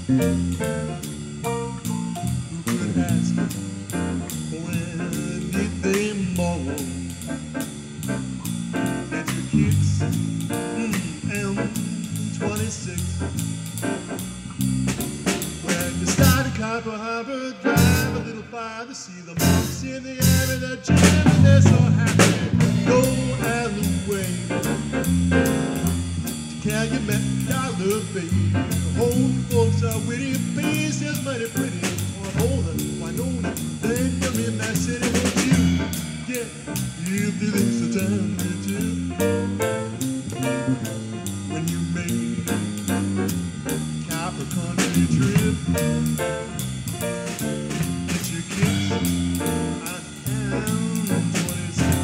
could ask for anything more? Get your kicks, M-26. When you start a copper harbor, drive a little farther, see the monks in the air and the gym, and they're so happy. Go out of the way to Calumet, dollar, baby. Old folks are witty, face is mighty pretty. Why don't then you're in that city, won't you? Yeah, if you think's the time to do. When you make Copper Country trip, get your kicks on M-26.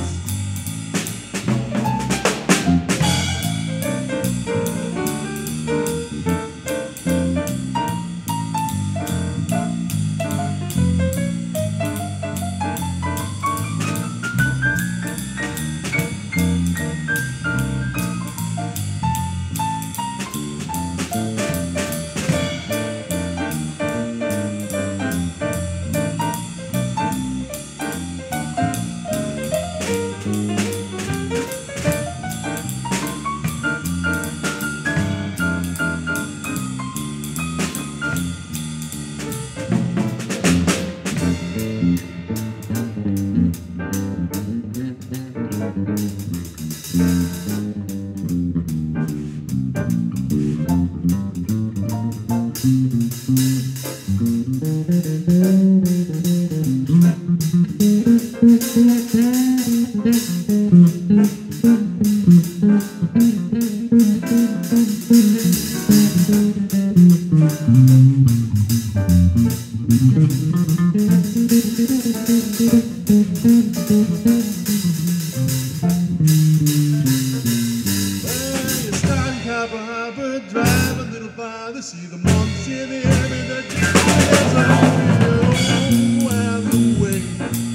Drive a little farther, see the monks in the air and the giants all out the way.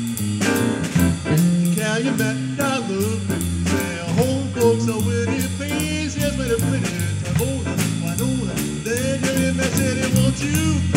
Calumet, dollar, say home folks are witty, face yes, with a pretty time. Why don't then you're in that city, won't you?